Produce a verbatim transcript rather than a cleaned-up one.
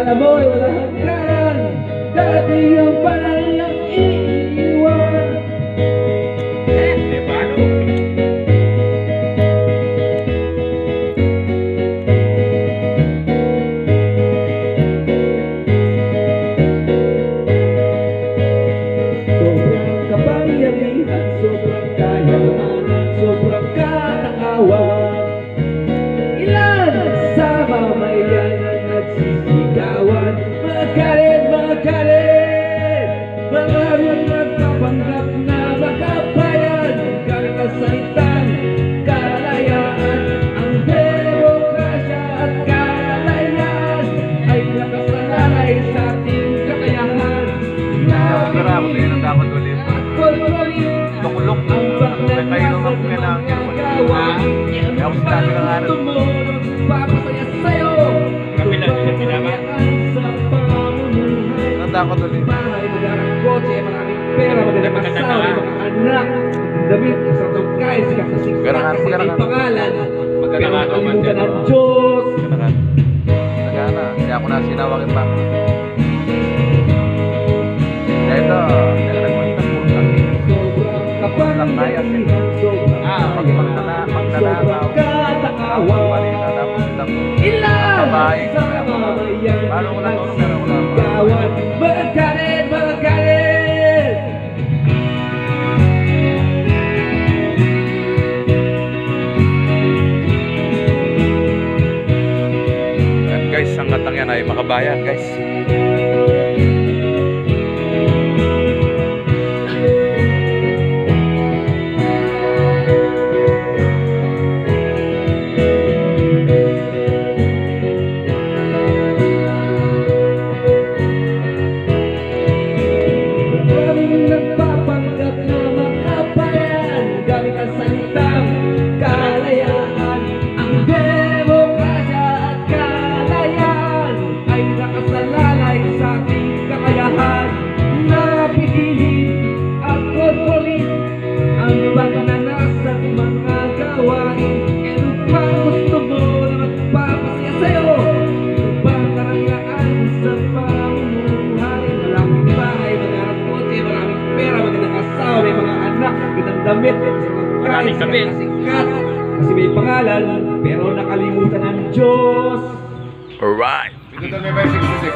Kala mo'y wala hanggan, dati yung panayang iiwan. Eh, di ba ano? Sobrang kapangyarihan, sobrang kayamanan, sobrang katakawan. Ilan sa mamayan ang nagsisigawan, magalit, magalit. Maraming nagpapanggap na makabayan, galing ang salitang kalayaan. Ang demokrasya at kalayaan ay nakasalalay sa ating kakayahan. Ako din ang dapat ulit. Tukulok na. May kayo ng kailangan. Kaya ako sinabi ng araw. Papasaya sa'yo. Kapila nila pinaman. Ang dapat ulit. Bahay, mag-arang kotse, maraming pera, magandang asawa, mga anak, damit, isang tungkay, sikat na sikat, Garangan, kasi may garangan. pangalan. Magandang Pero araw, nakalimutan Mandela. ng Diyos. Nagana. Kaya ako na sinawagin pa. Kaya ito. Kaya nagpunta po. Sobrang kapangyarihan, sobrang Ah, pag magdala- magdala- sobrang katakawan. Ilan Babae. sa mamayan Paano ko lang ito? Pero wala pa. gawan, magalit, magalit. Yan guys, ang katang yan ay makabayan guys. Maraming nagpapanggap na makabayan, gamit ang salitang kalayaan. Ang demokrasya at kalayaan ay nakasalalay sa ating kakayahan. Napigilan at kontrolin ang pagnanas at mga gawain. Ano pa gusto mo na magpapasaya sa'yo? Ano bang karangyaan sa pamumuhay? Maraming bahay, maraming kotse, maraming pera, magandang asawa, may mga anak, magandang damit, Maraming damit. sikat, kasi may pangalan, pero nakalimutan ng Diyos. Alright. Dito na may sixty-six.